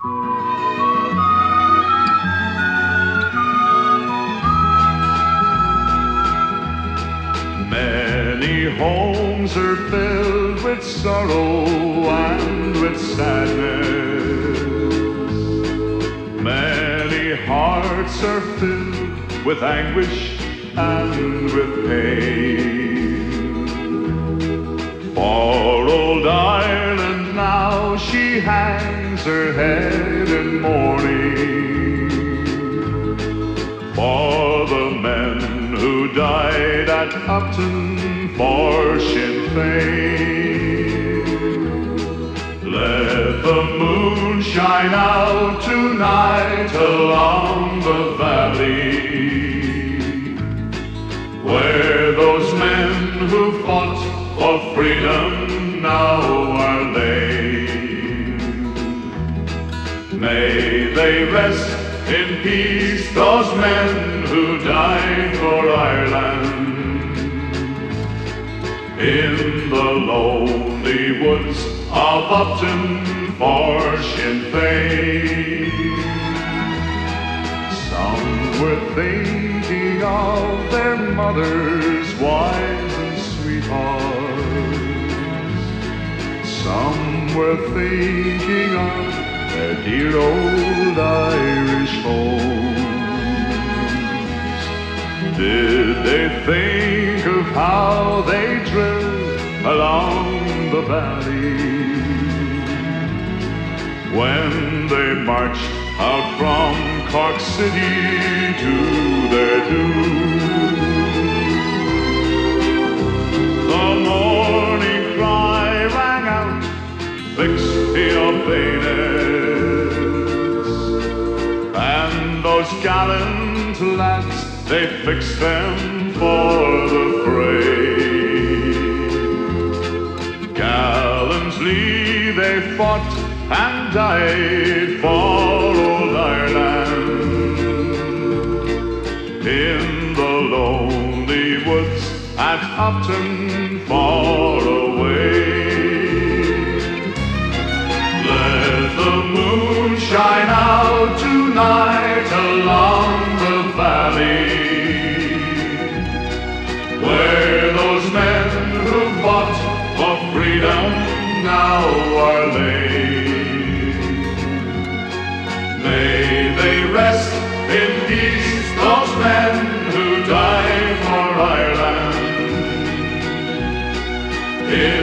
Many homes are filled with sorrow and with sadness. Many hearts are filled with anguish and with pain. For old Ireland now she hangs her head in mourning, for the men who died at Upton for Sinn Féin. Let the moon shine out tonight along the valley, where those men who fought for freedom now are laid. May they rest in peace, those men who died for Ireland, in the lonely woods of Upton for Sinn Féin. Some were thinking of their mothers, wives and sweethearts. Some were thinking of their dear old Irish homes. Did they think of how they drilled along the valley when they marched out from Cork City to their doom? The morning cry rang out, "Fix your bayonets," and those gallant lads, they fixed them for the fray. Gallantly they fought and died for old Ireland, in the lonely woods at Upton far away. Let the moon shine out tonight along the valley, where those men who fought for freedom now are laid. May they rest in peace, those men who died for Ireland,